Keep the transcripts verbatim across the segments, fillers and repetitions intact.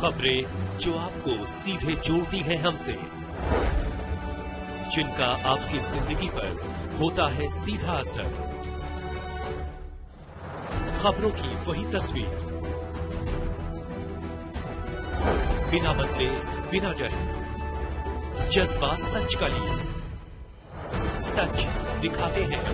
खबरें जो आपको सीधे जोड़ती हैं हमसे, जिनका आपकी जिंदगी पर होता है सीधा असर। खबरों की वही तस्वीर, बिना बदले बिना डरे, जज्बा सच का लिए, सच दिखाते हैं।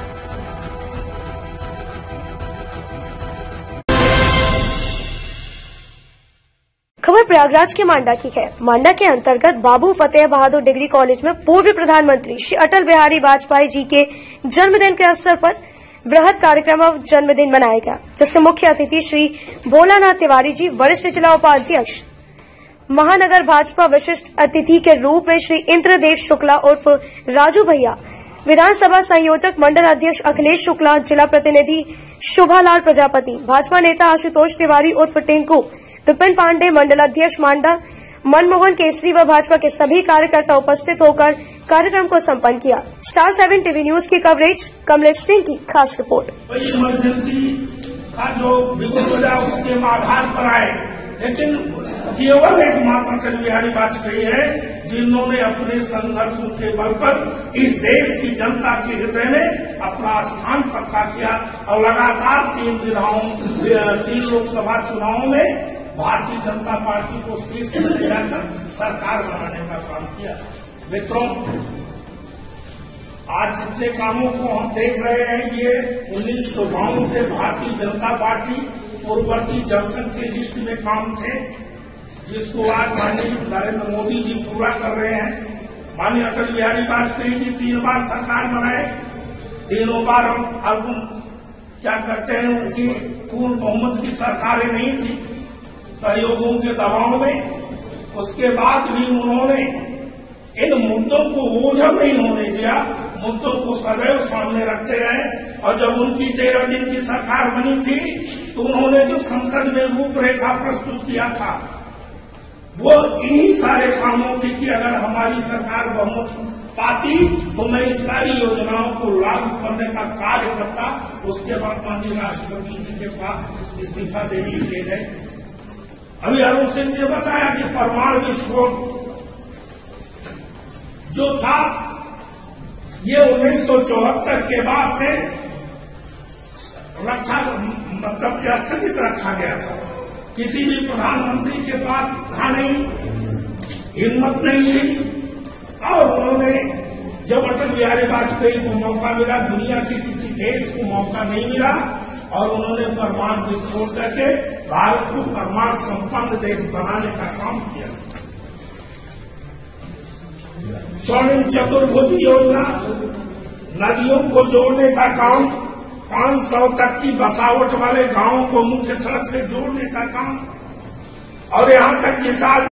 खबर प्रयागराज के मांडा की है। मांडा के अंतर्गत बाबू फतेह बहादुर डिग्री कॉलेज में पूर्व प्रधानमंत्री श्री अटल बिहारी वाजपेयी जी के जन्मदिन के अवसर पर वृहद कार्यक्रम और जन्मदिन मनाया गया, जिसके मुख्य अतिथि श्री भोलानाथ तिवारी जी, वरिष्ठ जिला उपाध्यक्ष महानगर भाजपा, विशिष्ट अतिथि के रूप में श्री इंद्रदेव शुक्ला उर्फ राजू भैया, विधानसभा संयोजक मंडल अध्यक्ष अखिलेश शुक्ला, जिला प्रतिनिधि शोभालाल प्रजापति, भाजपा नेता आशुतोष तिवारी उर्फ टिंकू, विपिन पांडे, मंडल अध्यक्ष मांडा मनमोहन केसरी व भाजपा के सभी कार्यकर्ता उपस्थित होकर कार्यक्रम को संपन्न किया। स्टार सेवन टीवी न्यूज की कवरेज, कमलेश सिंह की खास रिपोर्ट। इमरजेंसी का जो विगत वजह उसके आधार पर आए, लेकिन केवल एक मात्र अटल बिहारी वाजपेयी है जिन्होंने अपने संघर्षों के बल पर इस देश की जनता के हृदय में अपना स्थान पक्का किया और लगातार तीन विधाओं तीन लोकसभा चुनावों में भारतीय जनता पार्टी को शीर्ष में ले जाकर सरकार बनाने का काम किया। मित्रों, आज जितने कामों को हम देख रहे हैं, ये उन्नीस सौ बावन से भारतीय जनता पार्टी पूर्ववर्ती जंक्शन की लिस्ट में काम थे, जिसको आज माननीय नरेंद्र मोदी जी पूरा कर रहे हैं। माननीय अटल बिहारी वाजपेयी जी तीन बार सरकार बनाए, तीनों बार अब क्या करते हैं, उनकी पूर्ण बहुमत की सरकारें नहीं थी, सहयोगों के दबाव में। उसके बाद भी उन्होंने इन मुद्दों को ओझल नहीं होने दिया, मुद्दों को सदैव सामने रखते रहे। और जब उनकी तेरह दिन की सरकार बनी थी तो उन्होंने जो संसद में रूपरेखा प्रस्तुत किया था वो इन्हीं सारे कामों की कि अगर हमारी सरकार बहुमत पाती तो मैं इन सारी योजनाओं को लागू करने का कार्य करता। उसके बाद माननीय राष्ट्रपति जी के पास इस्तीफा देने के लिए गए। अभी अरुण सिंह ने बताया कि परमाणु विस्फोट जो था ये उन्नीस सौ चौहत्तर के बाद से रखा मतलब स्थगित रखा गया था। किसी भी प्रधानमंत्री के पास था नहीं, हिम्मत नहीं थी, और उन्होंने जब अटल बिहारी वाजपेयी को मौका मिला, दुनिया के किसी देश को मौका नहीं मिला, और उन्होंने परमाणु विस्फोट करके भारत को परमाणु संपन्न देश बनाने का काम किया। स्वर्णिम चतुर्भुज योजना, नदियों को जोड़ने का काम, पांच सौ तक की बसावट वाले गांवों को मुख्य सड़क से जोड़ने का काम, और यहां तक कि